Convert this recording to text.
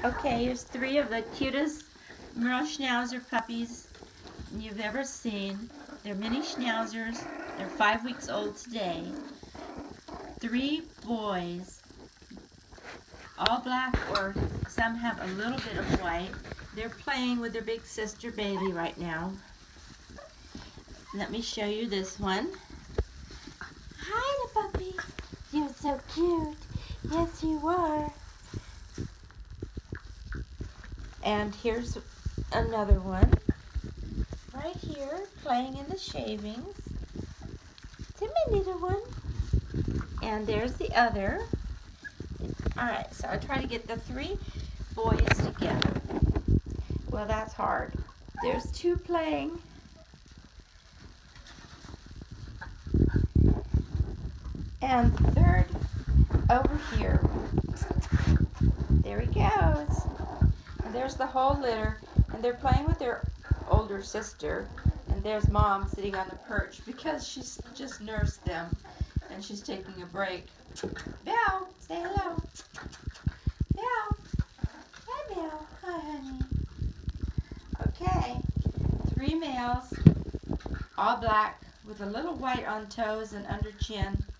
Okay, here's three of the cutest Merle Schnauzer puppies you've ever seen. They're mini schnauzers. They're 5 weeks old today. Three boys, all black, or some have a little bit of white. They're playing with their big sister baby right now. Let me show you this one. Hi, the puppy. You're so cute. Yes, you are. And here's another one right here playing in the shavings. It's my little one. And there's the other. Alright, so I try to get the three boys together. Well, that's hard. There's two playing. And the third over here. There he goes. And there's the whole litter. And they're playing with their older sister. And there's Mom sitting on the perch because she's just nursed them. And she's taking a break. Belle, say hello. Belle. Hi, Belle. Hi, honey. Okay. Three males, all black, with a little white on toes and under chin.